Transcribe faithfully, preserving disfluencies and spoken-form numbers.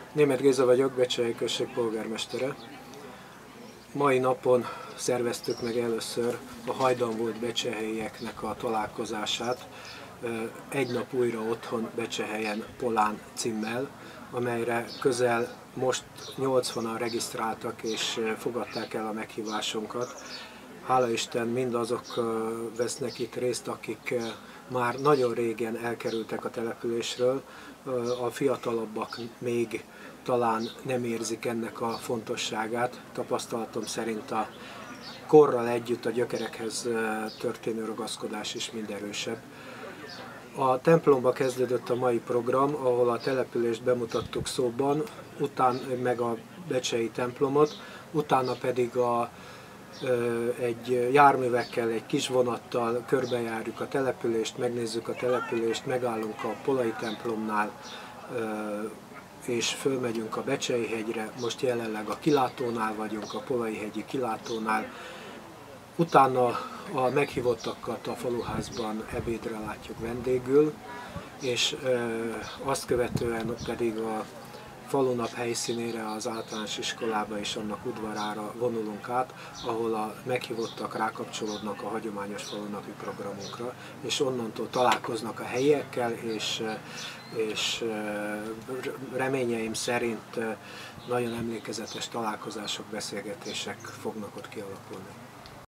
Németh Géza vagyok, Becsei község polgármestere. Mai napon szerveztük meg először a hajdan volt becsehelyieknek a találkozását Egy nap újra otthon Becsehelyen Polán címmel, amelyre közel most nyolcvanan regisztráltak és fogadták el a meghívásunkat. Hála Isten, mindazok vesznek itt részt, akik már nagyon régen elkerültek a településről. A fiatalabbak még talán nem érzik ennek a fontosságát. Tapasztalatom szerint a korral együtt a gyökerekhez történő ragaszkodás is mind erősebb. A templomba kezdődött a mai program, ahol a települést bemutattuk szóban, után meg a becsei templomot, utána pedig a, egy járművekkel, egy kis vonattal körbejárjuk a települést, megnézzük a települést, megállunk a polai templomnál, és fölmegyünk a Becsei hegyre, most jelenleg a kilátónál vagyunk, a polai hegyi kilátónál. Utána a meghívottakat a faluházban ebédre látjuk vendégül, és azt követően pedig a falunap helyszínére, az általános iskolába és annak udvarára vonulunk át, ahol a meghívottak rákapcsolódnak a hagyományos falunapi programunkra, és onnantól találkoznak a helyiekkel, és, és reményeim szerint nagyon emlékezetes találkozások, beszélgetések fognak ott kialakulni.